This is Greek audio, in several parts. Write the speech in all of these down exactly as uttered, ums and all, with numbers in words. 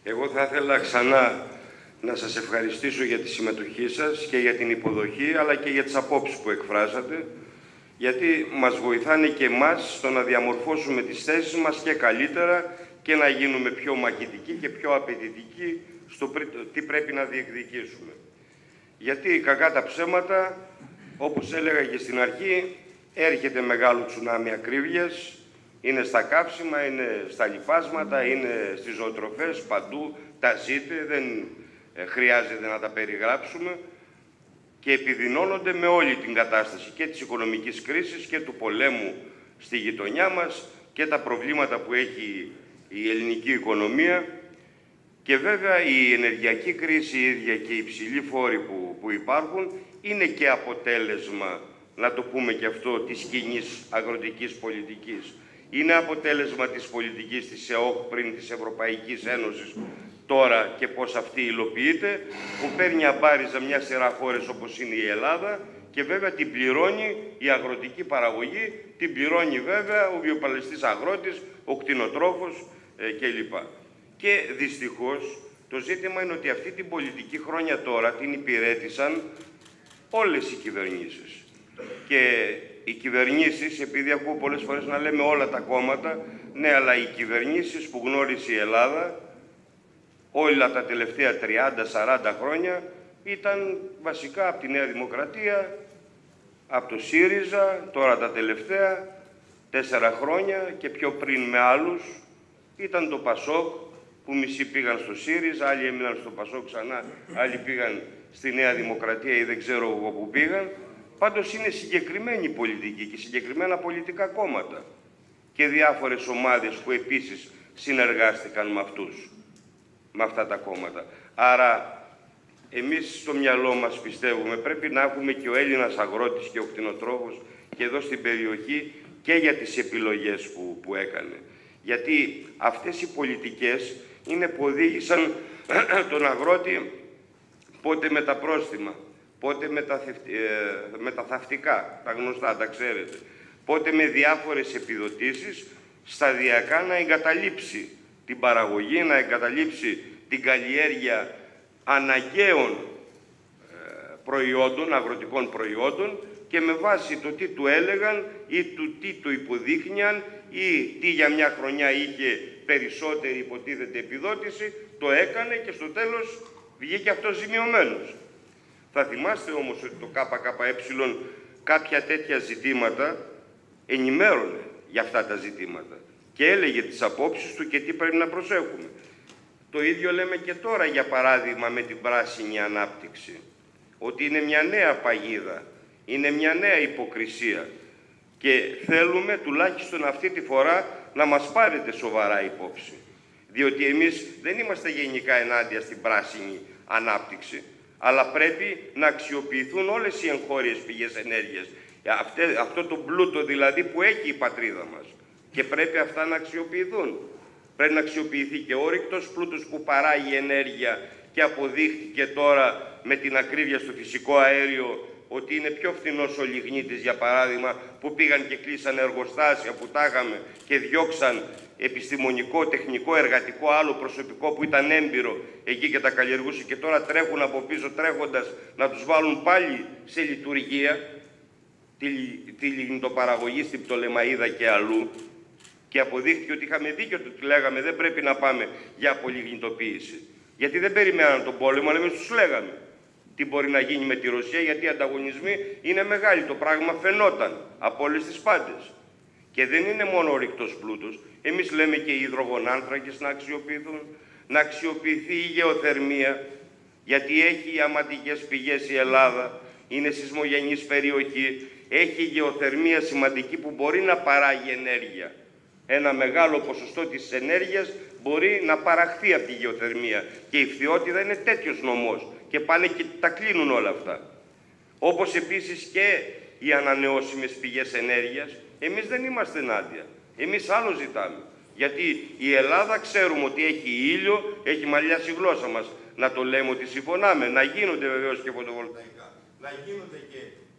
Εγώ θα ήθελα ξανά να σας ευχαριστήσω για τη συμμετοχή σας και για την υποδοχή, αλλά και για τις απόψεις που εκφράσατε, γιατί μας βοηθάνε και εμάς στο να διαμορφώσουμε τις θέσεις μας και καλύτερα και να γίνουμε πιο μαχητικοί και πιο απαιτητικοί στο τι πρέπει να διεκδικήσουμε. Γιατί κακά τα ψέματα, όπως έλεγα και στην αρχή, έρχεται μεγάλο τσουνάμι ακρίβειας, είναι στα καύσιμα, είναι στα λιπάσματα, είναι στις ζωοτροφές, παντού, τα ζείτε, δεν ε, χρειάζεται να τα περιγράψουμε και επιδεινώνονται με όλη την κατάσταση και της οικονομικής κρίσης και του πολέμου στη γειτονιά μας και τα προβλήματα που έχει η ελληνική οικονομία και βέβαια η ενεργειακή κρίση η ίδια και οι υψηλοί φόροι που, που υπάρχουν είναι και αποτέλεσμα, να το πούμε και αυτό, της κοινής αγροτικής πολιτικής. Είναι αποτέλεσμα της πολιτικής της ΕΟΚ πριν της Ευρωπαϊκής Ένωσης τώρα και πώς αυτή υλοποιείται, που παίρνει αμπάριζα μια σειρά χώρες όπως είναι η Ελλάδα και βέβαια την πληρώνει η αγροτική παραγωγή, την πληρώνει βέβαια ο βιοπαλαιστής αγρότης, ο κτηνοτρόφος ε, κλπ. Και δυστυχώς το ζήτημα είναι ότι αυτή την πολιτική χρόνια τώρα την υπηρέτησαν όλες οι κυβερνήσεις. Και οι κυβερνήσεις, επειδή ακούω πολλές φορές να λέμε όλα τα κόμματα, ναι, αλλά οι κυβερνήσεις που γνώρισε η Ελλάδα όλα τα τελευταία τριάντα σαράντα χρόνια ήταν βασικά από τη Νέα Δημοκρατία, από το ΣΥΡΙΖΑ, τώρα τα τελευταία τέσσερα χρόνια και πιο πριν με άλλους ήταν το ΠΑΣΟΚ, που μισοί πήγαν στο ΣΥΡΙΖΑ, άλλοι έμειναν στο ΠΑΣΟΚ ξανά, άλλοι πήγαν στη Νέα Δημοκρατία ή δεν ξέρω εγώ που πήγαν. Πάντως είναι συγκεκριμένη πολιτική και συγκεκριμένα πολιτικά κόμματα και διάφορες ομάδες που επίσης συνεργάστηκαν με αυτούς, με αυτά τα κόμματα. Άρα εμείς στο μυαλό μας πιστεύουμε πρέπει να έχουμε και ο Έλληνας αγρότης και ο κτηνοτρόφος και εδώ στην περιοχή και για τις επιλογές που, που έκανε. Γιατί αυτές οι πολιτικές είναι που οδήγησαν τον αγρότη πότε με τα πρόστιμα, πότε με τα, ε, με τα θαυτικά, τα γνωστά, τα ξέρετε, πότε με διάφορες επιδοτήσεις σταδιακά να εγκαταλείψει την παραγωγή, να εγκαταλείψει την καλλιέργεια αναγκαίων ε, προϊόντων, αγροτικών προϊόντων και με βάση το τι του έλεγαν ή του τι του υποδείχνιαν ή τι για μια χρονιά είχε περισσότερη υποτίθεται επιδότηση, το έκανε και στο τέλος βγήκε αυτός ζημιωμένος. Θα θυμάστε όμως ότι το ΚΚΕ κάποια τέτοια ζητήματα ενημέρωνε για αυτά τα ζητήματα και έλεγε τις απόψεις του και τι πρέπει να προσέχουμε. Το ίδιο λέμε και τώρα, για παράδειγμα, με την πράσινη ανάπτυξη, ότι είναι μια νέα παγίδα, είναι μια νέα υποκρισία και θέλουμε τουλάχιστον αυτή τη φορά να μας πάρετε σοβαρά υπόψη. Διότι εμείς δεν είμαστε γενικά ενάντια στην πράσινη ανάπτυξη, αλλά πρέπει να αξιοποιηθούν όλες οι εγχώριες πηγές ενέργειας. Αυτό το πλούτο δηλαδή που έχει η πατρίδα μας. Και πρέπει αυτά να αξιοποιηθούν. Πρέπει να αξιοποιηθεί και ο όρυκτος πλούτος που παράγει ενέργεια και αποδείχτηκε τώρα με την ακρίβεια στο φυσικό αέριο ότι είναι πιο φθηνός ο λιγνίτης, για παράδειγμα, που πήγαν και κλείσαν εργοστάσια που τα είχαμε και διώξαν επιστημονικό, τεχνικό, εργατικό, άλλο προσωπικό που ήταν έμπειρο εκεί και τα καλλιεργούσε και τώρα τρέχουν από πίσω τρέχοντας να τους βάλουν πάλι σε λειτουργία τη, τη λιγνητοπαραγωγή στην Πτολεμαΐδα και αλλού και αποδείχθηκε ότι είχαμε δίκιο ότι λέγαμε δεν πρέπει να πάμε για απολιγνητοποίηση. Γιατί δεν περιμέναν τον πόλεμο, αλλά εμείς τους λέγαμε τι μπορεί να γίνει με τη Ρωσία, γιατί οι ανταγωνισμοί είναι μεγάλοι. Το πράγμα φαινόταν από όλες τις πάντες. Και δεν είναι μόνο ο ρηκτός πλούτος. Εμείς λέμε και οι υδρογονάνθρακες να αξιοποιηθούν, να αξιοποιηθεί η γεωθερμία, γιατί έχει αματικές πηγές η Ελλάδα, είναι σεισμογενής περιοχή, έχει γεωθερμία σημαντική που μπορεί να παράγει ενέργεια. Ένα μεγάλο ποσοστό της ενέργειας μπορεί να παραχθεί από τη γεωθερμία και η φθιότητα είναι τέτοιος νομός και πάνε και τα κλείνουν όλα αυτά. Όπως επίσης και οι ανανεώσιμες πηγές ενέργειας, εμείς δεν είμαστε ενάντια. Εμείς άλλο ζητάμε. Γιατί η Ελλάδα ξέρουμε ότι έχει ήλιο, έχει μαλλιάσει η γλώσσα μας. Να το λέμε ότι συμφωνάμε, να γίνονται βεβαίως και φωτοβολταϊκά. Να γίνονται και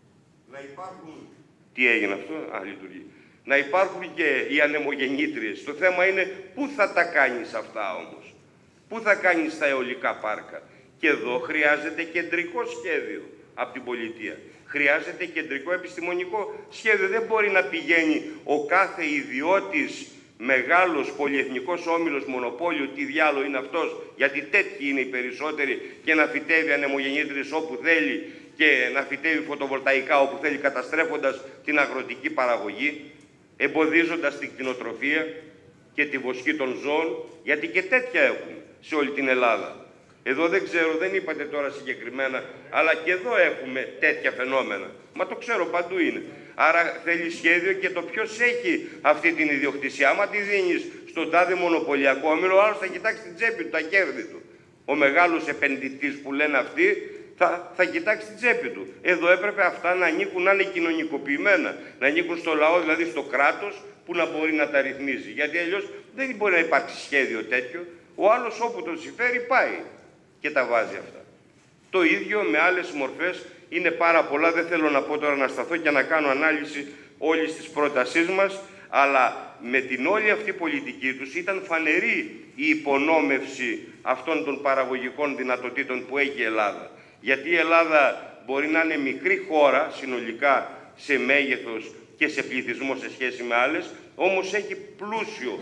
να υπάρχουν... Τι έγινε αυτό, α, λειτουργεί. Να υπάρχουν και οι ανεμογεννήτριες. Το θέμα είναι πού θα τα κάνεις αυτά όμως. Πού θα κάνει στα αιωλικά πάρκα? Και εδώ χρειάζεται κεντρικό σχέδιο από την πολιτεία. Χρειάζεται κεντρικό επιστημονικό σχέδιο. Δεν μπορεί να πηγαίνει ο κάθε ιδιώτης, μεγάλος πολυεθνικός όμιλος, μονοπόλιο, τι διάλογο είναι αυτός, γιατί τέτοιοι είναι οι περισσότεροι, και να φυτεύει ανεμογεννήτριες όπου θέλει και να φυτεύει φωτοβολταϊκά όπου θέλει, καταστρέφοντας την αγροτική παραγωγή, εμποδίζοντας την κτηνοτροφία και τη βοσκή των ζώων, γιατί και τέτοια έχουμε σε όλη την Ελλάδα. Εδώ δεν ξέρω, δεν είπατε τώρα συγκεκριμένα, αλλά και εδώ έχουμε τέτοια φαινόμενα. Μα το ξέρω, παντού είναι. Άρα θέλει σχέδιο και το ποιος έχει αυτή την ιδιοκτησία. Άμα τη δίνεις στον τάδε μονοπωλιακό όμιλο, ο άλλος θα κοιτάξει την τσέπη του, τα κέρδη του. Ο μεγάλος επενδυτής που λένε αυτοί θα, θα κοιτάξει την τσέπη του. Εδώ έπρεπε αυτά να ανήκουν, να είναι κοινωνικοποιημένα, να ανήκουν στο λαό, δηλαδή στο κράτος, που να μπορεί να τα ρυθμίζει. Γιατί αλλιώς δεν μπορεί να υπάρξει σχέδιο τέτοιο. Ο άλλος όπου τον συμφέρει πάει και τα βάζει αυτά. Το ίδιο με άλλες μορφές, είναι πάρα πολλά, δεν θέλω να πω τώρα να σταθώ και να κάνω ανάλυση όλης της πρότασής μας, αλλά με την όλη αυτή πολιτική τους ήταν φανερή η υπονόμευση αυτών των παραγωγικών δυνατοτήτων που έχει η Ελλάδα. Γιατί η Ελλάδα μπορεί να είναι μικρή χώρα συνολικά σε μέγεθος και σε πληθυσμό σε σχέση με άλλες, όμως έχει πλούσιο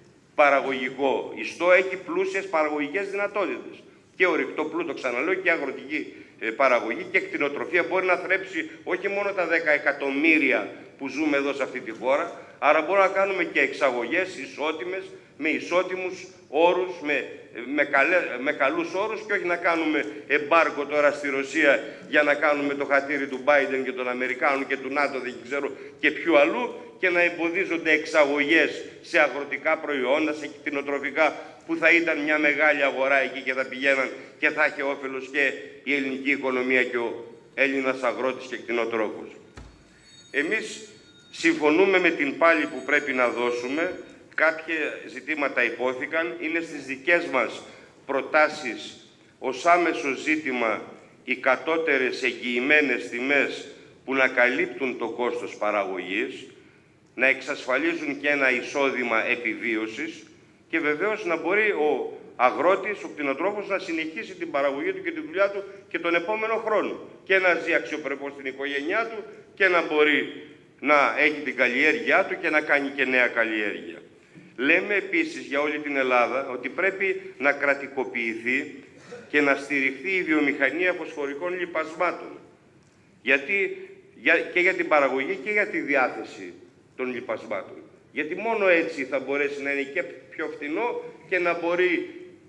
παραγωγικό ιστό, έχει πλούσιες παραγωγικές δυνατότητες. Και ορυκτό πλούτο, ξαναλέω, και αγροτική παραγωγή και κτηνοτροφία μπορεί να θρέψει όχι μόνο τα δέκα εκατομμύρια που ζούμε εδώ σε αυτή τη χώρα, άρα μπορούμε να κάνουμε και εξαγωγές ισότιμες, με ισότιμους όρους, με, με, καλέ, με καλούς όρους, και όχι να κάνουμε εμπάργκο τώρα στη Ρωσία για να κάνουμε το χατήρι του Biden και των Αμερικάνων και του ΝΑΤΟ, δεν ξέρω και ποιου αλλού, και να εμποδίζονται εξαγωγές σε αγροτικά προϊόντα, σε κτηνοτροφικά, που θα ήταν μια μεγάλη αγορά εκεί και θα πηγαίναν και θα έχει όφελος και η ελληνική οικονομία και ο Έλληνας αγρότης και κτηνοτρόφος. Εμείς συμφωνούμε με την πάλη που πρέπει να δώσουμε. Κάποια ζητήματα υπόθηκαν. Είναι στις δικές μας προτάσεις ως άμεσο ζήτημα οι κατώτερες εγγυημένες τιμές που να καλύπτουν το κόστος παραγωγής, να εξασφαλίζουν και ένα εισόδημα επιβίωσης, και βεβαίως να μπορεί ο αγρότης, ο κτηνοτρόφος, να συνεχίσει την παραγωγή του και τη δουλειά του και τον επόμενο χρόνο. Και να ζει αξιοπρεπώς στην οικογένειά του και να μπορεί να έχει την καλλιέργειά του και να κάνει και νέα καλλιέργεια. Λέμε επίσης για όλη την Ελλάδα ότι πρέπει να κρατικοποιηθεί και να στηριχθεί η βιομηχανία φωσφορικών λιπασμάτων. Γιατί και για την παραγωγή και για τη διάθεση των λιπασμάτων. Γιατί μόνο έτσι θα μπορέσει να είναι και πιο φθηνό και να μπορεί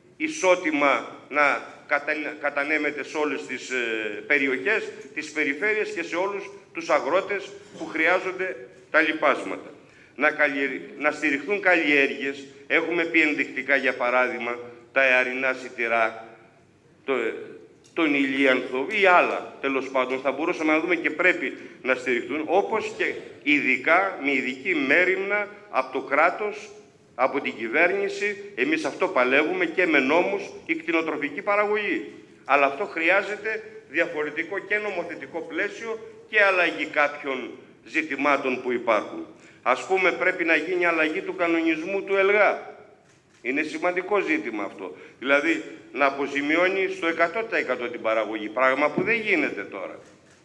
ισότιμα να κατανέμεται σε όλες τις ε, περιοχές, τις περιφέρειες και σε όλους τους αγρότες που χρειάζονται τα λιπάσματα. Να, καλλιεργ... να στηριχθούν καλλιέργειες. Έχουμε πει ενδεικτικά, για παράδειγμα, τα αιαρινά σιτηρά, το, τον ηλίανθο ή άλλα, τέλος πάντων, θα μπορούσαμε να δούμε και πρέπει να στηριχθούν, όπως και ειδικά, με ειδική μέριμνα από το κράτος, από την κυβέρνηση. Εμείς αυτό παλεύουμε και με νόμους, η κτηνοτροφική παραγωγή. Αλλά αυτό χρειάζεται διαφορετικό και νομοθετικό πλαίσιο και αλλαγή κάποιων ζητημάτων που υπάρχουν. Ας πούμε, πρέπει να γίνει αλλαγή του κανονισμού του ΕΛΓΑ. Είναι σημαντικό ζήτημα αυτό. Δηλαδή, να αποζημιώνει στο εκατό τοις εκατό την παραγωγή, πράγμα που δεν γίνεται τώρα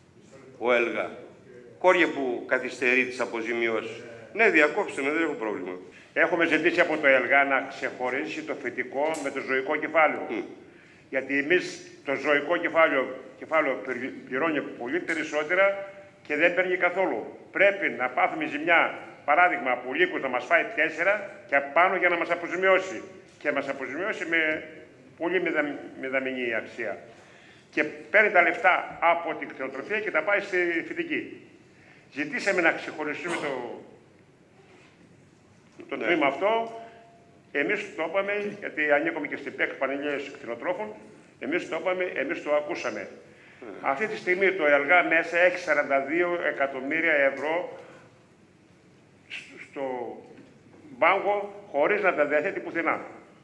ο ΕΛΓΑ. Κόρια που καθυστερεί τις αποζημιώσεις. Ναι, διακόψτε με, δεν έχω πρόβλημα. Έχουμε ζητήσει από το ΕΛΓΑ να ξεχωρίσει το φυτικό με το ζωικό κεφάλαιο. Mm. Γιατί εμείς το ζωικό κεφάλαιο, κεφάλαιο πληρώνει πολύ περισσότερα και δεν παίρνει καθόλου. Πρέπει να πάθουμε ζημιά, παράδειγμα, από λύκους να μας φάει τέσσερα και απάνω για να μας αποζημιώσει. Και μας αποζημιώσει με πολύ μηδαμινή αξία. Και παίρνει τα λεφτά από την κτηνοτροφία και τα πάει στη φυτική. Ζητήσαμε να ξεχωριστούμε το, το ναι. τμήμα αυτό. Εμείς το είπαμε, γιατί ανήκουμε και στην ΠΕΚ, Πανελλήνιες Κτηνοτρόφων, εμείς το είπαμε, εμείς το ακούσαμε. Mm. Αυτή τη στιγμή το ΕΛΓΑ μέσα έχει σαράντα δύο εκατομμύρια ευρώ στο μπάγκο χωρίς να τα διαθέτει πουθενά.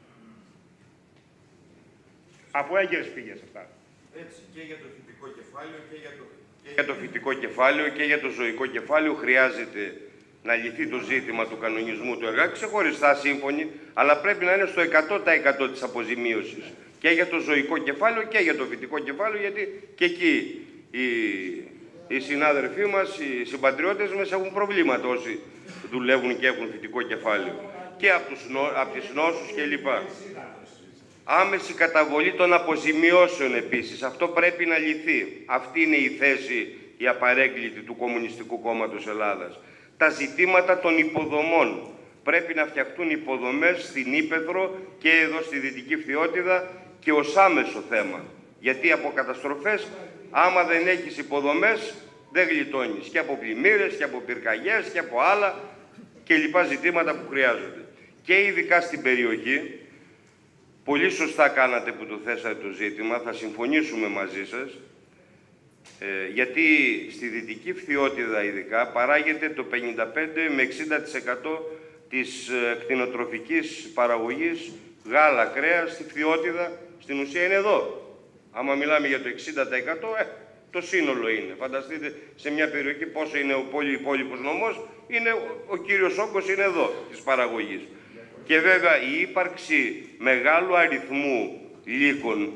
Από έγκαιρες πηγές αυτά. Έτσι, και για το φυτικό κεφάλαιο και για το, και για το φυτικό κεφάλαιο και για το ζωικό κεφάλαιο χρειάζεται να λυθεί το ζήτημα του κανονισμού του ΕΛΓΑ, ξεχωριστά σύμφωνοι, αλλά πρέπει να είναι στο εκατό τοις εκατό της αποζημίωσης. Και για το ζωικό κεφάλαιο και για το φυτικό κεφάλαιο, γιατί και εκεί οι, οι συνάδελφοί μας, οι συμπατριώτες μας έχουν προβλήματα όσοι δουλεύουν και έχουν φυτικό κεφάλαιο. Και από, τους, από τις νόσους κλπ. Άμεση καταβολή των αποζημιώσεων επίσης. Αυτό πρέπει να λυθεί. Αυτή είναι η θέση, η απαρέγκλητη του Κομμουνιστικού Κόμματος Ελλάδας. Τα ζητήματα των υποδομών. Πρέπει να φτιαχτούν υποδομές στην Ήπεθρο και εδώ στη Δυτική Φθιώτιδα και ως άμεσο θέμα. Γιατί από καταστροφές, άμα δεν έχεις υποδομές, δεν γλιτώνεις. Και από πλημμύρες και από πυρκαγιές και από άλλα και λοιπά ζητήματα που χρειάζονται. Και ειδικά στην περιοχή, πολύ σωστά κάνατε που το θέσατε το ζήτημα, θα συμφωνήσουμε μαζί σας, ε, γιατί στη Δυτική Φθιώτιδα ειδικά παράγεται το πενήντα πέντε με εξήντα τοις εκατό της ε, κτηνοτροφικής παραγωγής γάλα, κρέας, στη Φθιώτιδα, στην ουσία είναι εδώ. Άμα μιλάμε για το εξήντα τοις εκατό, ε, το σύνολο είναι. Φανταστείτε σε μια περιοχή πόσο είναι ο πολύ υπόλοιπος νομός, είναι, ο, ο κύριος όγκος είναι εδώ της παραγωγής. Και βέβαια η ύπαρξη μεγάλου αριθμού λύκων,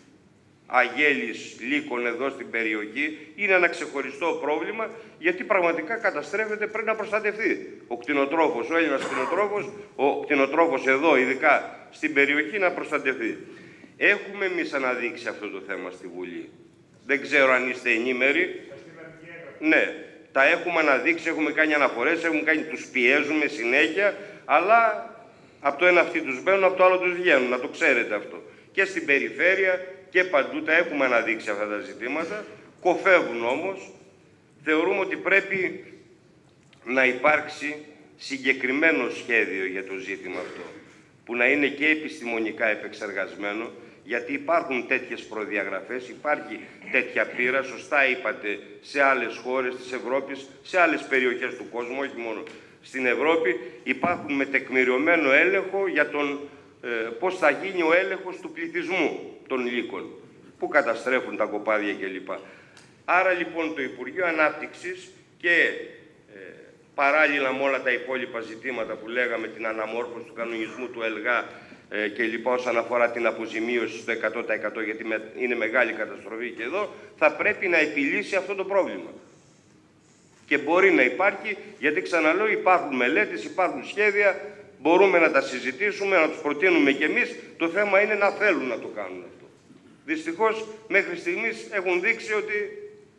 αγέλης λύκων εδώ στην περιοχή, είναι ένα ξεχωριστό πρόβλημα, γιατί πραγματικά καταστρέφεται, πρέπει να προστατευτεί. Ο κτηνοτρόφος, ο Έλληνας κτηνοτρόφος, ο κτηνοτρόφος εδώ, ειδικά στην περιοχή, να προστατευτεί. Έχουμε εμείς αναδείξει αυτό το θέμα στη Βουλή. Δεν ξέρω αν είστε ενήμεροι. Ναι, τα έχουμε αναδείξει, έχουμε κάνει αναφορές, έχουμε κάνει, τους πιέζουμε συνέχεια, αλλά από το ένα αυτοί τους μπαίνουν, από το άλλο τους βγαίνουν, να το ξέρετε αυτό. Και στην περιφέρεια και παντού τα έχουμε αναδείξει αυτά τα ζητήματα, κοφεύουν όμως. Θεωρούμε ότι πρέπει να υπάρξει συγκεκριμένο σχέδιο για το ζήτημα αυτό, που να είναι και επιστημονικά επεξεργασμένο, γιατί υπάρχουν τέτοιες προδιαγραφές, υπάρχει τέτοια πείρα, σωστά είπατε, σε άλλες χώρες της Ευρώπης, σε άλλες περιοχές του κόσμου, όχι μόνο στην Ευρώπη, υπάρχουν με τεκμηριωμένο έλεγχο για τον ε, πώς θα γίνει ο έλεγχος του πληθυσμού των λύκων, που καταστρέφουν τα κοπάδια κλπ. Άρα λοιπόν το Υπουργείο Ανάπτυξης και ε, παράλληλα με όλα τα υπόλοιπα ζητήματα που λέγαμε, την αναμόρφωση του κανονισμού του ΕΛΓΑ ε, και λοιπά όσον αφορά την αποζημίωση στο εκατό τοις εκατό, γιατί με, είναι μεγάλη καταστροφή και εδώ, θα πρέπει να επιλύσει αυτό το πρόβλημα. Και μπορεί να υπάρχει, γιατί ξαναλέω, υπάρχουν μελέτες, υπάρχουν σχέδια, μπορούμε να τα συζητήσουμε, να τους προτείνουμε κι εμείς. Το θέμα είναι να θέλουν να το κάνουν αυτό. Δυστυχώς, μέχρι στιγμής έχουν δείξει ότι...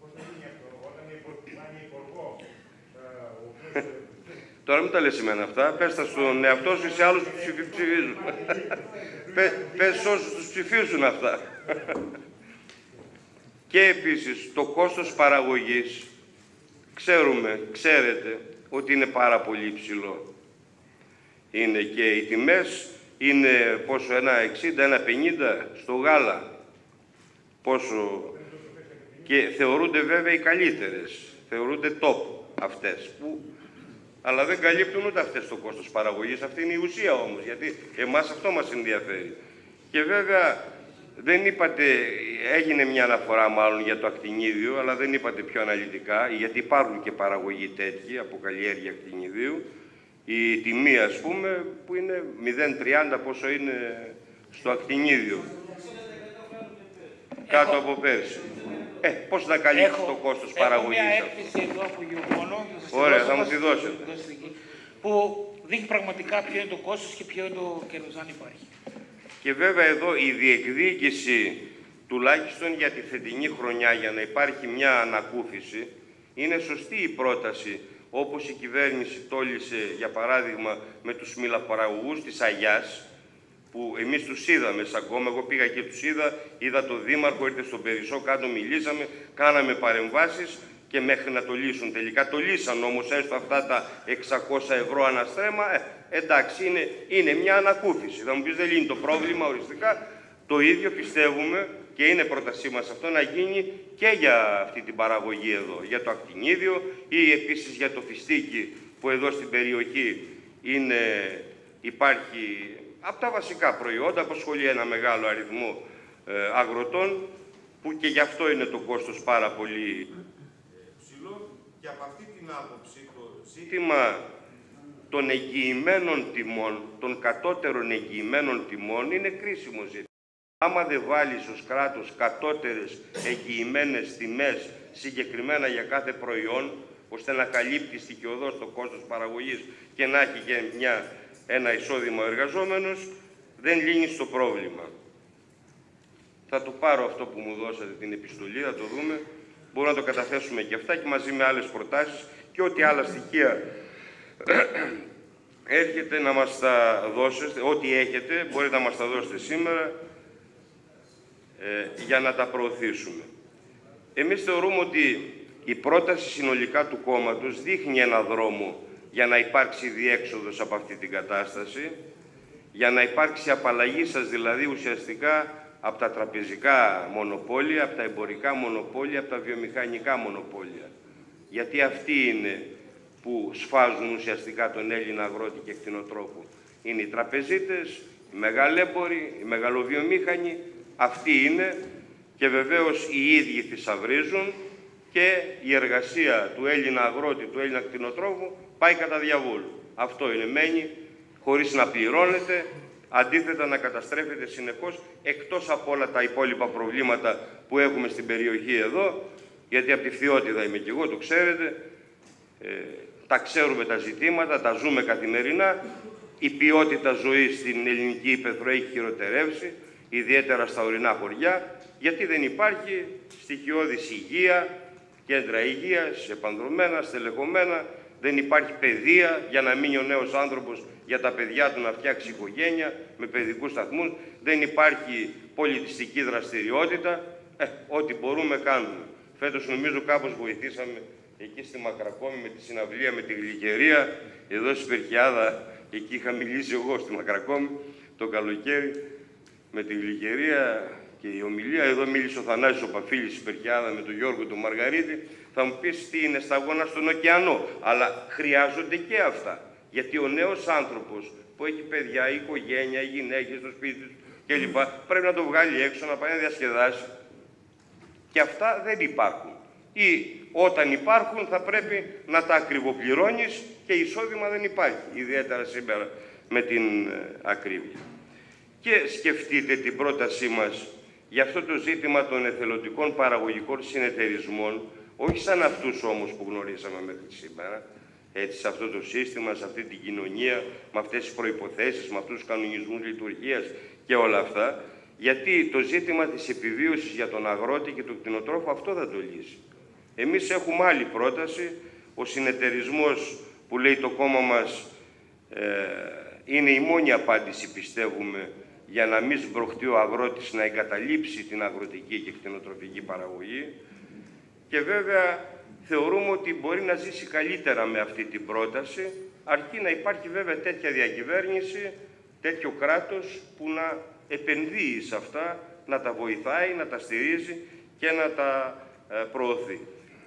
Τώρα μην τα λες εμένα αυτά, πες τα στον εαυτό σου ή σε άλλους που ψηφίζουν. Πες σε όσους τους ψηφίζουν αυτά. Και επίσης, το κόστος παραγωγής, ξέρουμε, ξέρετε, ότι είναι πάρα πολύ υψηλό. Είναι και οι τιμές, είναι πόσο, ένα εξήντα, ένα πενήντα στο γάλα. Πόσο... Και θεωρούνται βέβαια οι καλύτερες, θεωρούνται top αυτές, που... αλλά δεν καλύπτουν ούτε αυτές το κόστος παραγωγής. Αυτή είναι η ουσία όμως, γιατί εμάς αυτό μας ενδιαφέρει. Και βέβαια δεν είπατε, έγινε μια αναφορά μάλλον για το ακτινίδιο, αλλά δεν είπατε πιο αναλυτικά, γιατί υπάρχουν και παραγωγή τέτοιοι από καλλιέργεια ακτινιδίου. Η τιμή, ας πούμε, που είναι μηδέν τριάντα, πόσο είναι στο ακτινίδιο. Κάτω έχω... από πέρσι. Ε, πώς να καλύψει έχω... το κόστος παραγωγής αυτό. Έχω μια έκθεση εδώ από Γεωμόνο. Ωραία, θα μου τη δώσετε. Που δείχνει πραγματικά ποιο είναι το κόστος και ποιο είναι το κερδοζάν υπάρχει. Και βέβαια εδώ η διεκδίκηση, τουλάχιστον για τη φετινή χρονιά, για να υπάρχει μια ανακούφιση, είναι σωστή η πρόταση, όπως η κυβέρνηση τόλισε, για παράδειγμα, με τους μηλαπαραγωγούς της Αγιάς, που εμείς τους είδαμε σαν κόμμα, εγώ πήγα και τους είδα, είδα τον Δήμαρχο, ήρθε στον Περισσό κάτω, μιλήσαμε, κάναμε παρεμβάσεις και μέχρι να το λύσουν. Τελικά το λύσαν όμως, έστω αυτά τα εξακόσια ευρώ αναστρέμα, ε, εντάξει, είναι, είναι μια ανακούφιση. Θα μου πεις, δεν λύνει το πρόβλημα οριστικά. Το ίδιο πιστεύουμε και είναι πρότασή μας αυτό να γίνει και για αυτή την παραγωγή εδώ, για το ακτινίδιο ή επίσης για το φιστίκι, που εδώ στην περιοχή είναι, υπάρχει από τα βασικά προϊόντα, απασχολεί ένα μεγάλο αριθμό ε, αγροτών, που και γι' αυτό είναι το κόστος πάρα πολύ ψηλό. Και από αυτή την άποψη, το ζήτημα των εγγυημένων τιμών, των κατώτερων εγγυημένων τιμών, είναι κρίσιμο ζήτημα. Άμα δεν βάλεις ως κράτος κατώτερες εγγυημένες τιμές συγκεκριμένα για κάθε προϊόν, ώστε να καλύπτει στοιχειωδώς το κόστος παραγωγής και να έχει και μια, ένα εισόδημα ο εργαζόμενος, δεν λύνεις το πρόβλημα. Θα το πάρω αυτό που μου δώσατε, την επιστολή, θα το δούμε. Μπορούμε να το καταθέσουμε και αυτά και μαζί με άλλες προτάσεις και ό,τι άλλα στοιχεία έρχεται να μας τα δώσετε, ό,τι έχετε μπορείτε να μας τα δώσετε σήμερα ε, για να τα προωθήσουμε. Εμείς θεωρούμε ότι η πρόταση συνολικά του κόμματος δείχνει ένα δρόμο για να υπάρξει διέξοδος από αυτή την κατάσταση, για να υπάρξει απαλλαγή σας δηλαδή ουσιαστικά από τα τραπεζικά μονοπόλια, από τα εμπορικά μονοπόλια, από τα βιομηχανικά μονοπόλια. Γιατί αυτοί είναι που σφάζουν ουσιαστικά τον Έλληνα αγρότη και κτηνοτρόφο. Είναι οι τραπεζίτες, οι μεγαλέμποροι, οι μεγαλοβιομήχανοι, αυτοί είναι και βεβαίως οι ίδιοι θησαυρίζουν και η εργασία του Έλληνα αγρότη, του Έλληνα κτηνοτρόφου πάει κατά διαβόλου. Αυτό είναι, μένει χωρίς να πληρώνεται, αντίθετα να καταστρέφεται συνεχώς, εκτός από όλα τα υπόλοιπα προβλήματα που έχουμε στην περιοχή εδώ, γιατί από τη Φθιώτιδα είμαι και εγώ, το ξέρετε, ε, τα ξέρουμε τα ζητήματα, τα ζούμε καθημερινά, η ποιότητα ζωής στην ελληνική ύπαιθρο έχει χειροτερεύσει, ιδιαίτερα στα ορεινά χωριά, γιατί δεν υπάρχει στοιχειώδης υγεία, κέντρα υγείας, επανδρομένα, στελεχωμένα, δεν υπάρχει παιδεία για να μείνει ο νέος άνθρωπος για τα παιδιά του να φτιάξει οικογένεια με παιδικούς σταθμούς, δεν υπάρχει πολιτιστική δραστηριότητα, ε, ό,τι μπορούμε κάνουμε. Φέτος νομίζω κάπως βοηθήσαμε εκεί στη Μακρακόμη με τη συναυλία με τη Γλυκερία, εδώ στη Περχιάδα, εκεί είχα μιλήσει εγώ στη Μακρακόμη το καλοκαίρι με τη Γλυκερία και η ομιλία. Εδώ μίλησε ο Θανάσης ο Παφίλης στη Περχιάδα με τον Γιώργο τον Μαργαρίτη. Θα μου πεις τι είναι σταγόνα στον ωκεανό, αλλά χρειάζονται και αυτά. Γιατί ο νέος άνθρωπος που έχει παιδιά, οικογένεια, γυναίκες στο σπίτι του κλπ. Πρέπει να το βγάλει έξω, να πάει να διασκεδάσει. Και αυτά δεν υπάρχουν. Ή όταν υπάρχουν θα πρέπει να τα ακριβοπληρώνεις και εισόδημα δεν υπάρχει, ιδιαίτερα σήμερα με την ακρίβεια. Και σκεφτείτε την πρότασή μας για αυτό το ζήτημα των εθελοντικών παραγωγικών συνεταιρισμών, όχι σαν αυτούς όμως που γνωρίσαμε μέχρι σήμερα, έτσι, σε αυτό το σύστημα, σε αυτή την κοινωνία, με αυτές τις προϋποθέσεις, με αυτούς τους κανονισμούς λειτουργίας και όλα αυτά, γιατί το ζήτημα της επιβίωσης για τον αγρότη και τον κτηνοτρόφο αυτό θα το λύσει. Εμείς έχουμε άλλη πρόταση, ο συνεταιρισμός που λέει το κόμμα μας ε, είναι η μόνη απάντηση, πιστεύουμε, για να μην σμπροχτεί ο αγρότης να εγκαταλείψει την αγροτική και κτηνοτροφική παραγωγή. Και βέβαια θεωρούμε ότι μπορεί να ζήσει καλύτερα με αυτή την πρόταση, αρκεί να υπάρχει βέβαια τέτοια διακυβέρνηση, τέτοιο κράτος που να επενδύει σε αυτά, να τα βοηθάει, να τα στηρίζει και να τα ε, προωθεί.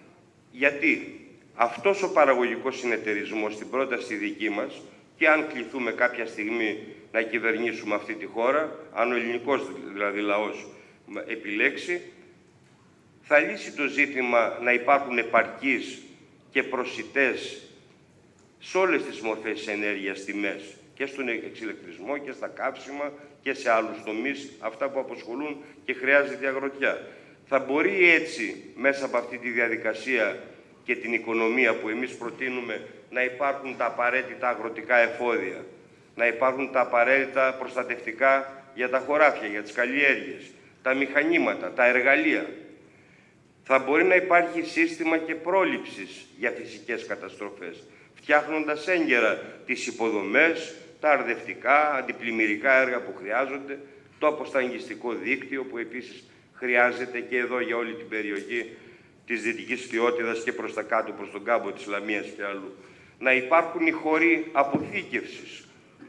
Γιατί αυτός ο παραγωγικός συνεταιρισμός στην πρόταση δική μας, και αν κληθούμε κάποια στιγμή να κυβερνήσουμε αυτή τη χώρα, αν ο ελληνικός δηλαδή λαός επιλέξει, θα λύσει το ζήτημα να υπάρχουν επαρκείς και προσιτές σε όλες τις μορφές ενέργειας τιμές, και στον εξηλεκτρισμό και στα καύσιμα και σε άλλους τομείς, αυτά που απασχολούν και χρειάζεται η αγροτιά. Θα μπορεί έτσι, μέσα από αυτή τη διαδικασία και την οικονομία που εμείς προτείνουμε, να υπάρχουν τα απαραίτητα αγροτικά εφόδια, να υπάρχουν τα απαραίτητα προστατευτικά για τα χωράφια, για τις καλλιέργειες, τα μηχανήματα, τα εργαλεία. Θα μπορεί να υπάρχει σύστημα και πρόληψης για φυσικές καταστροφές, φτιάχνοντας έγκαιρα τις υποδομές, τα αρδευτικά, αντιπλημμυρικά έργα που χρειάζονται, το αποσταγγιστικό δίκτυο που επίσης χρειάζεται και εδώ για όλη την περιοχή της Δυτικής Φθιώτιδας και προς τα κάτω, προς τον κάμπο της Λαμίας και αλλού. Να υπάρχουν οι χώροι αποθήκευσης,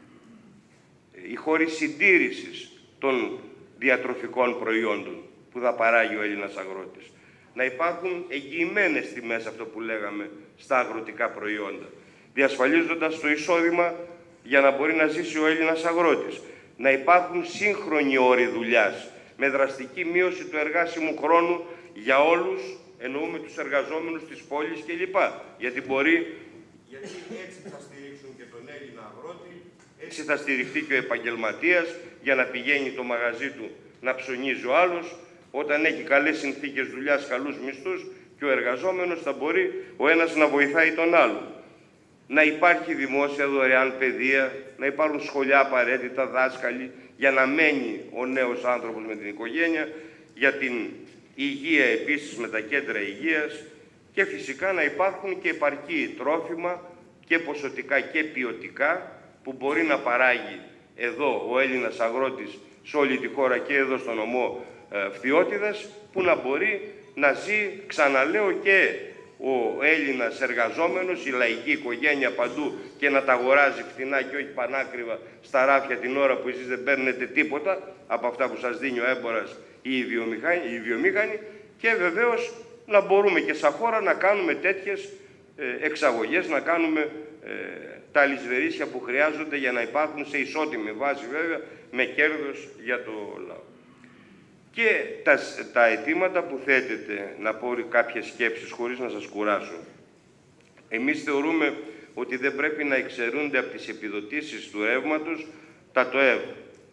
οι χώροι συντήρησης των διατροφικών προϊόντων που θα παράγει ο Έλληνας αγρότης. Να υπάρχουν εγγυημένες τιμές, αυτό που λέγαμε, στα αγροτικά προϊόντα, διασφαλίζοντας το εισόδημα για να μπορεί να ζήσει ο Έλληνας αγρότης. Να υπάρχουν σύγχρονοι όροι δουλειάς, με δραστική μείωση του εργάσιμου χρόνου για όλους, εννοούμε τους εργαζόμενους της πόλης κλπ. Γιατί μπορεί Γιατί έτσι θα στηρίξουν και τον Έλληνα αγρότη, έτσι θα στηριχτεί και ο επαγγελματίας για να πηγαίνει το μαγαζί του να ψωνίζει ο άλλος, όταν έχει καλές συνθήκες δουλειάς, καλούς μισθούς, και ο εργαζόμενος θα μπορεί ο ένας να βοηθάει τον άλλον. Να υπάρχει δημόσια δωρεάν παιδεία, να υπάρχουν σχολιά απαραίτητα, δάσκαλοι, για να μένει ο νέος άνθρωπος με την οικογένεια, για την υγεία επίσης με τα κέντρα υγείας, και φυσικά να υπάρχουν και επαρκή τρόφιμα και ποσοτικά και ποιοτικά που μπορεί να παράγει εδώ ο Έλληνας αγρότης σε όλη τη χώρα και εδώ στο νομό ε, Φθιώτιδας, που να μπορεί να ζει, ξαναλέω, και ο Έλληνας εργαζόμενος, η λαϊκή οικογένεια παντού, και να τα αγοράζει φθηνά και όχι πανάκριβα στα ράφια την ώρα που εσείς δεν παίρνετε τίποτα από αυτά που σας δίνει ο έμπορας ή η βιομηχανή, η βιομηχανή, και βεβαίως να μπορούμε και σαν χώρα να κάνουμε τέτοιες ε, εξαγωγές, να κάνουμε ε, τα λησβερίσια που χρειάζονται για να υπάρχουν σε ισότιμη βάση, βέβαια, με κέρδος για το λαό. Και τα, τα αιτήματα που θέτετε, να πω κάποιες σκέψεις χωρίς να σας κουράσω. Εμείς θεωρούμε ότι δεν πρέπει να εξαιρούνται από τις επιδοτήσεις του ρεύματος τα ΤΟΕΒ.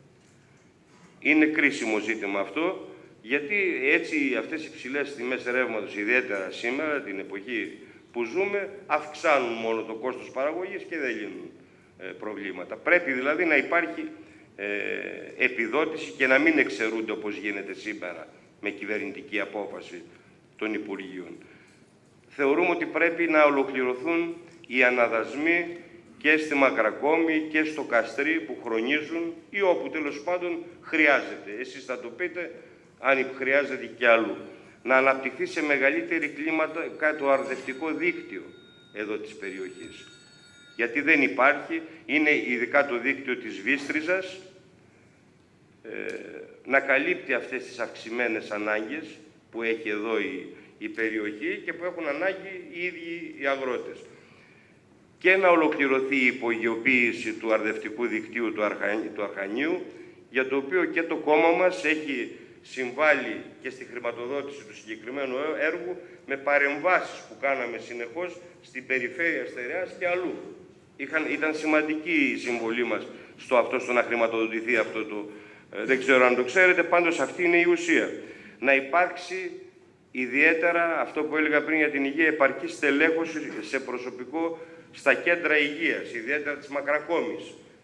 Είναι κρίσιμο ζήτημα αυτό, γιατί έτσι αυτές οι ψηλές τιμές ρεύματος, ιδιαίτερα σήμερα, την εποχή που ζούμε, αυξάνουν μόνο το κόστος παραγωγής και δεν λύνουν ε, προβλήματα. Πρέπει δηλαδή να υπάρχει ε, επιδότηση και να μην εξαιρούνται όπως γίνεται σήμερα με κυβερνητική απόφαση των Υπουργείων. Θεωρούμε ότι πρέπει να ολοκληρωθούν οι αναδασμοί και στη Μακρακόμη και στο Καστρί που χρονίζουν ή όπου τέλος πάντων χρειάζεται. Εσείς θα το πείτε αν χρειάζεται και αλλού. Να αναπτυχθεί σε μεγαλύτερη κλίμακα το αρδευτικό δίκτυο εδώ της περιοχής. Γιατί δεν υπάρχει, είναι ειδικά το δίκτυο της Βίστριζας, ε, να καλύπτει αυτές τις αυξημένες ανάγκες που έχει εδώ η, η περιοχή και που έχουν ανάγκη οι ίδιοι οι αγρότες. Και να ολοκληρωθεί η υπογειοποίηση του αρδευτικού δικτύου του, Αρχα... του Αρχανίου, για το οποίο και το κόμμα μας έχει συμβάλει και στη χρηματοδότηση του συγκεκριμένου έργου με παρεμβάσεις που κάναμε συνεχώς στην περιφέρεια Στερεάς και αλλού. Είχαν, ήταν σημαντική η συμβολή μας στο αυτό, στο να χρηματοδοτηθεί αυτό το... Ε, δεν ξέρω αν το ξέρετε, πάντως αυτή είναι η ουσία. Να υπάρξει ιδιαίτερα, αυτό που έλεγα πριν για την υγεία, επαρκή στελέχωση σε προσωπικό στα κέντρα υγείας, ιδιαίτερα της Μακρακόμης.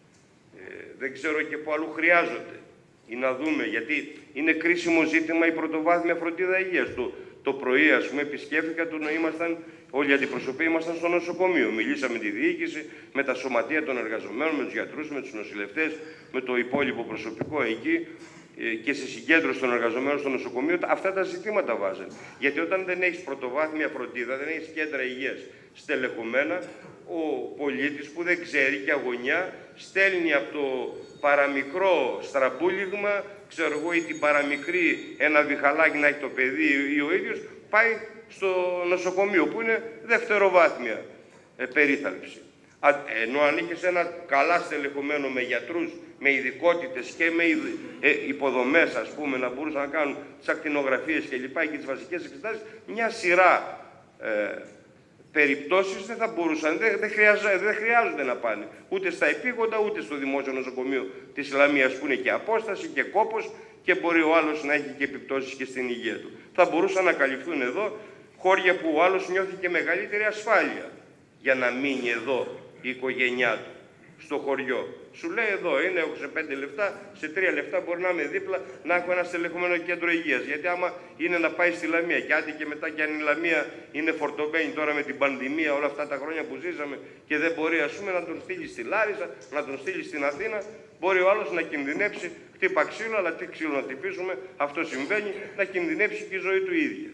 Ε, δεν ξέρω και που αλλού χρειάζονται. Ή να δούμε, γιατί είναι κρίσιμο ζήτημα η πρωτοβάθμια φροντίδα υγείας. Το, το πρωί, ας πούμε, επισκέφθηκα το να ήμασταν, όλοι οι αντιπροσωποί ήμασταν στο νοσοκομείο. Μιλήσαμε με τη διοίκηση, με τα σωματεία των εργαζομένων, με τους γιατρούς, με τους νοσηλευτές, με το υπόλοιπο προσωπικό εκεί ε, και σε συγκέντρωση των εργαζομένων στο νοσοκομείο. Αυτά τα ζητήματα βάζουν. Γιατί όταν δεν έχεις πρωτοβάθμια φροντίδα, δεν έχεις κέντρα υγείας στελεχωμένα, ο πολίτης που δεν ξέρει και αγωνιά στέλνει από το παραμικρό στραμπούλιγμα, ξέρω εγώ, ή την παραμικρή ένα βιχαλάκι να έχει το παιδί ή ο ίδιος, πάει στο νοσοκομείο που είναι δευτεροβάθμια ε, περίθαλψη. Α, ενώ αν είχες ένα καλά στελεχωμένο με γιατρούς, με ειδικότητες και με ε, υποδομές, ας πούμε, να μπορούσαν να κάνουν τις ακτινογραφίες και λοιπά και τις βασικές εξετάσεις, μια σειρά ε, περιπτώσεις δεν θα μπορούσαν, δεν, δεν, χρειάζονται, δεν χρειάζονται να πάνε ούτε στα επίγοντα ούτε στο δημόσιο νοσοκομείο της Λαμίας που είναι και απόσταση και κόπος και μπορεί ο άλλος να έχει και επιπτώσεις και στην υγεία του. Θα μπορούσαν να καλυφθούν εδώ χώρια που ο άλλος νιώθει και μεγαλύτερη ασφάλεια για να μείνει εδώ η οικογένειά του, στο χωριό. Σου λέει εδώ είναι, έχω σε πέντε λεπτά, σε τρία λεπτά μπορεί να είμαι δίπλα, να έχω ένα στελεχωμένο κέντρο υγείας. Γιατί άμα είναι να πάει στη Λαμία και άντε και μετά, και αν η Λαμία είναι φορτωμένη τώρα με την πανδημία όλα αυτά τα χρόνια που ζήσαμε και δεν μπορεί, ας πούμε, να τον στείλει στη Λάρισα, να τον στείλει στην Αθήνα, μπορεί ο άλλος να κινδυνεύσει, χτύπα ξύλο, αλλά τι ξύλο να χτυπήσουμε, αυτό συμβαίνει, να κινδυνεύσει και η ζωή του ίδια.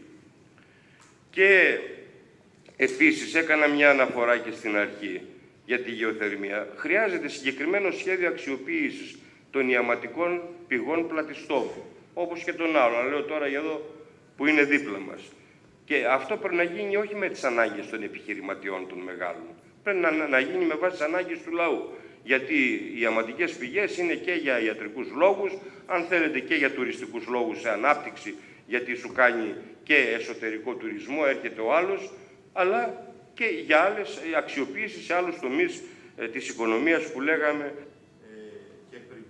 Και επίσης έκανα μια αναφορά και στην αρχή για τη γεωθερμία. Χρειάζεται συγκεκριμένο σχέδιο αξιοποίησης των ιαματικών πηγών πλατιστόβου, όπως και των άλλων. Λέω τώρα για εδώ που είναι δίπλα μας. Και αυτό πρέπει να γίνει όχι με τις ανάγκες των επιχειρηματιών των μεγάλων. Πρέπει να, να γίνει με βάση τις ανάγκες του λαού. Γιατί οι ιαματικές πηγές είναι και για ιατρικούς λόγους, αν θέλετε και για τουριστικούς λόγους σε ανάπτυξη, γιατί σου κάνει και εσωτερικό τουρισμό, έρχεται ο άλλος, αλλά και για άλλες αξιοποίησεις σε άλλους τομείς ε, της οικονομίας που λέγαμε ε, και πριν.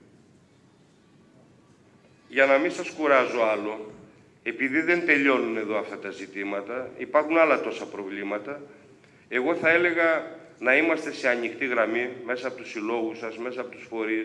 Για να μην σας κουράζω άλλο, επειδή δεν τελειώνουν εδώ αυτά τα ζητήματα, υπάρχουν άλλα τόσα προβλήματα, εγώ θα έλεγα να είμαστε σε ανοιχτή γραμμή, μέσα από τους συλλόγους σας, μέσα από τους φορείς,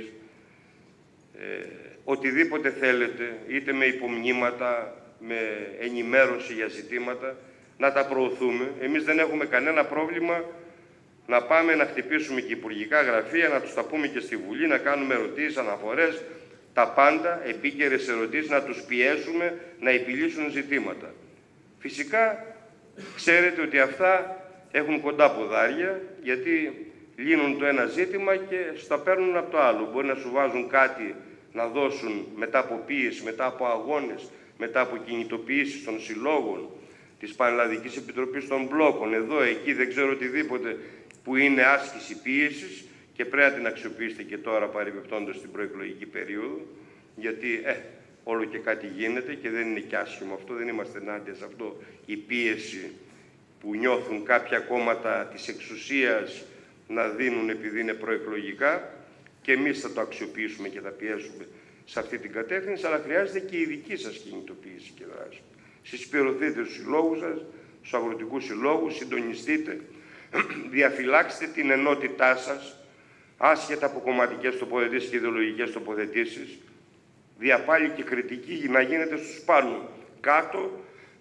ε, οτιδήποτε θέλετε, είτε με υπομνήματα, με ενημέρωση για ζητήματα, να τα προωθούμε. Εμείς δεν έχουμε κανένα πρόβλημα να πάμε να χτυπήσουμε και υπουργικά γραφεία, να τους τα πούμε και στη Βουλή, να κάνουμε ερωτήσεις, αναφορές, τα πάντα, επίκαιρες ερωτήσεις, να τους πιέσουμε να επιλύσουν ζητήματα. Φυσικά, ξέρετε ότι αυτά έχουν κοντά ποδάρια, γιατί λύνουν το ένα ζήτημα και στα παίρνουν από το άλλο. Μπορεί να σου βάζουν κάτι να δώσουν μετά από πίεση, μετά από αγώνες, μετά από κινητοποιήσεις των συλλόγων, της Πανελλαδικής Επιτροπής των Μπλόκων, εδώ, εκεί, δεν ξέρω οτιδήποτε, που είναι άσκηση πίεσης και πρέπει να την αξιοποιήσετε και τώρα παρεμπιπτόντως στην προεκλογική περίοδο, γιατί ε, όλο και κάτι γίνεται και δεν είναι και άσχημο αυτό, δεν είμαστε ενάντια σε αυτό, η πίεση που νιώθουν κάποια κόμματα της εξουσίας να δίνουν επειδή είναι προεκλογικά, και εμείς θα το αξιοποιήσουμε και θα πιέσουμε σε αυτή την κατεύθυνση, αλλά χρειάζεται και η δική σας κινητοποίηση και δράση. Συσπηρωθείτε στους συλλόγους σας, στους αγροτικούς συλλόγους, συντονιστείτε, διαφυλάξτε την ενότητά σας, άσχετα από κομματικές τοποθετήσεις και ιδεολογικές τοποθετήσεις, διαπάλη και κριτική να γίνεται στους πάνω. Κάτω,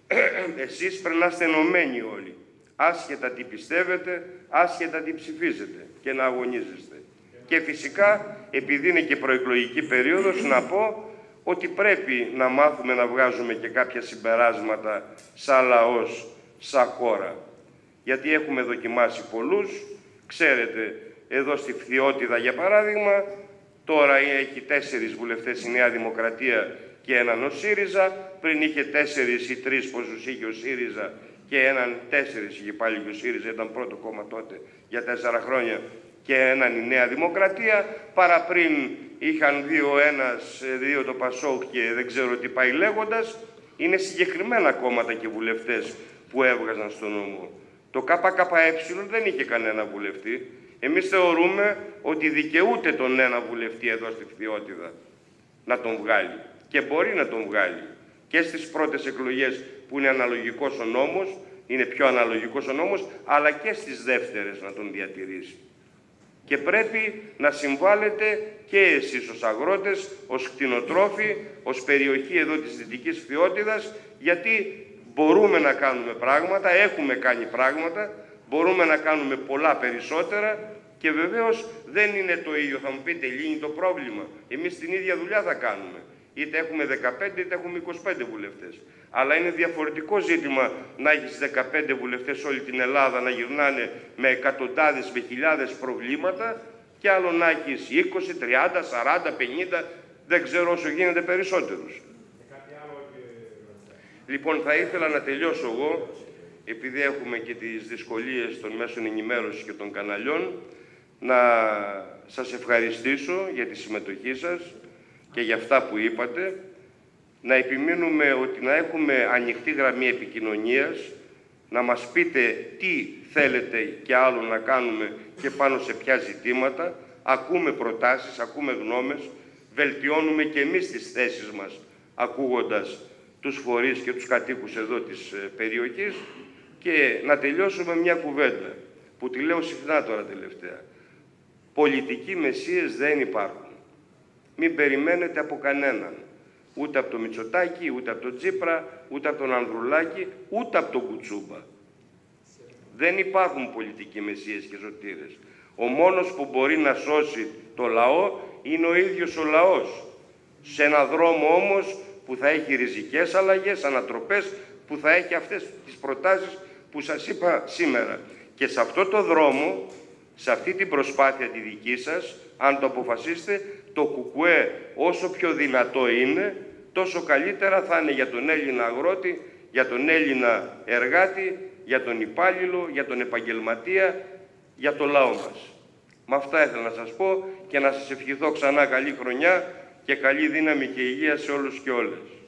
εσείς πρέπει να είστε ενωμένοι όλοι, άσχετα τι πιστεύετε, άσχετα τι ψηφίζετε και να αγωνίζεστε. Και φυσικά, επειδή είναι και προεκλογική περίοδος, να πω ότι πρέπει να μάθουμε να βγάζουμε και κάποια συμπεράσματα σαν λαός, σαν χώρα. Γιατί έχουμε δοκιμάσει πολλούς, ξέρετε, εδώ στη Φθιώτιδα για παράδειγμα, τώρα έχει τέσσερις βουλευτές η Νέα Δημοκρατία και έναν ο ΣΥΡΙΖΑ, πριν είχε τέσσερις ή τρεις πόσους είχε ο ΣΥΡΙΖΑ και έναν τέσσερις είχε πάλι και ο ΣΥΡΙΖΑ, ήταν πρώτο κόμμα τότε για τέσσερα χρόνια, και έναν η Νέα Δημοκρατία, παραπριν είχαν δύο ένας, δύο το Πασόκ και δεν ξέρω τι πάει λέγοντας. Είναι συγκεκριμένα κόμματα και βουλευτές που έβγαζαν στον νόμο. Το ΚΚΕ δεν είχε κανένα βουλευτή. Εμείς θεωρούμε ότι δικαιούται τον ένα βουλευτή εδώ στη Φθιώτιδα να τον βγάλει. Και μπορεί να τον βγάλει. Και στις πρώτες εκλογές που είναι αναλογικός ο νόμος, είναι πιο αναλογικός ο νόμος, αλλά και στις δεύτερες να τον διατηρήσει. Και πρέπει να συμβάλλετε και εσείς ως αγρότες, ως κτηνοτρόφοι, ως περιοχή εδώ της Δυτικής Φθιώτιδας, γιατί μπορούμε να κάνουμε πράγματα, έχουμε κάνει πράγματα, μπορούμε να κάνουμε πολλά περισσότερα και βεβαίως δεν είναι το ίδιο. Θα μου πείτε, λύνει το πρόβλημα. Εμείς την ίδια δουλειά θα κάνουμε. Είτε έχουμε δεκαπέντε είτε έχουμε είκοσι πέντε βουλευτές. Αλλά είναι διαφορετικό ζήτημα να έχεις δεκαπέντε βουλευτές όλη την Ελλάδα να γυρνάνε με εκατοντάδες, με χιλιάδες προβλήματα, και άλλο να έχεις είκοσι, τριάντα, σαράντα, πενήντα, δεν ξέρω όσο γίνεται περισσότερους. Λοιπόν, θα ήθελα να τελειώσω εγώ, επειδή έχουμε και τις δυσκολίες των μέσων ενημέρωσης και των καναλιών, να σας ευχαριστήσω για τη συμμετοχή σας και για αυτά που είπατε, να επιμείνουμε ότι να έχουμε ανοιχτή γραμμή επικοινωνίας, να μας πείτε τι θέλετε και άλλο να κάνουμε και πάνω σε ποια ζητήματα, ακούμε προτάσεις, ακούμε γνώμες, βελτιώνουμε και εμείς τις θέσεις μας, ακούγοντας τους φορείς και τους κατοίκους εδώ της περιοχής, και να τελειώσουμε μια κουβέντα που τη λέω συχνά τώρα τελευταία. Πολιτικοί μεσίες δεν υπάρχουν. Μην περιμένετε από κανέναν. Ούτε από το Μητσοτάκη, ούτε από τον Τσίπρα, ούτε από τον Ανδρουλάκη, ούτε από τον Κουτσούμπα. Δεν υπάρχουν πολιτικοί μεσίες και σωτήρες. Ο μόνος που μπορεί να σώσει το λαό είναι ο ίδιος ο λαός. Σε ένα δρόμο όμως που θα έχει ριζικές αλλαγές, ανατροπές, που θα έχει αυτές τις προτάσεις που σας είπα σήμερα. Και σε αυτό το δρόμο, σε αυτή την προσπάθεια τη δική σας, αν το αποφασίσετε, το ΚΚΕ όσο πιο δυνατό είναι, τόσο καλύτερα θα είναι για τον Έλληνα αγρότη, για τον Έλληνα εργάτη, για τον υπάλληλο, για τον επαγγελματία, για το λαό μας. Με αυτά ήθελα να σας πω και να σας ευχηθώ ξανά καλή χρονιά και καλή δύναμη και υγεία σε όλους και όλες.